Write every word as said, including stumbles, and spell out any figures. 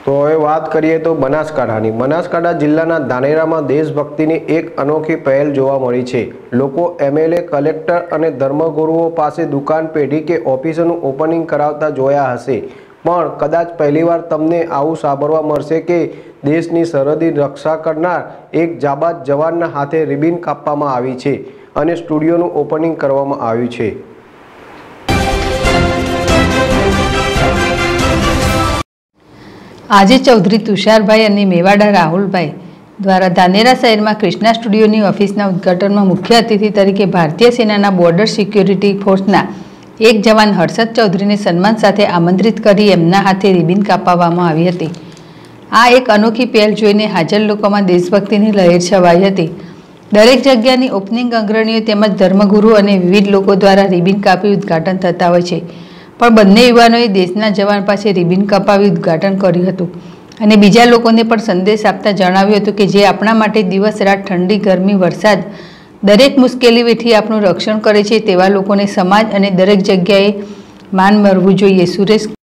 તો હવે વાત કરીએ તો બનાસકાંઠાની બનાસકાંઠા જિલ્લાના ધાનેરામાં દેશભક્તિની એક અનોખી પહેલ જોવા મળી છે। લોકો એમએલએ, કલેક્ટર અને ધર્મગુરુઓ પાસે દુકાન પેઢી કે ઓફિસનું ઓપનિંગ કરાવતા જોયા હશે, પણ કદાચ પહેલીવાર તમને આવું સાંભળવા મળશે કે દેશની સરહદી રક્ષા કરનાર એક જાબાઝ જવાનના હાથે રિબિન કાપવામાં આવી છે અને સ્ટુડિયોનું ઓપનિંગ કરવામાં આવ્યું છે। આજે ચૌધરી તુષારભાઈ અને મેવાડા રાહુલભાઈ દ્વારા ધાનેરા શહેરમાં કૃષ્ણા સ્ટુડિયોની ઓફિસના ઉદ્ઘાટનમાં મુખ્ય અતિથિ તરીકે ભારતીય સેનાના બોર્ડર સિક્યોરિટી ફોર્સના એક જવાન હર્ષદ ચૌધરીને સન્માન સાથે આમંત્રિત કરી એમના હાથે રિબિન કાપવામાં આવી હતી। આ એક અનોખી પહેલ જોઈને હાજર લોકોમાં દેશભક્તિની લહેર છવાઈ હતી। દરેક જગ્યાની ઓપનિંગ અગ્રણીઓ તેમજ ધર્મગુરુ અને વિવિધ લોકો દ્વારા રિબિન કાપી ઉદ્ઘાટન થતા હોય છે, પણ બંને યુવાનોએ દેશના જવાન પાસે રિબિન કપાવી ઉદ્ઘાટન કર્યું હતું અને બીજા લોકોને પણ સંદેશ આપતા જણાવ્યું હતું કે જે આપણા માટે દિવસ રાત ઠંડી, ગરમી, વરસાદ દરેક મુશ્કેલી વેઠી આપણું રક્ષણ કરે છે તેવા લોકોને સમાજ અને દરેક જગ્યાએ માન મળવું જોઈએ। સુરેશ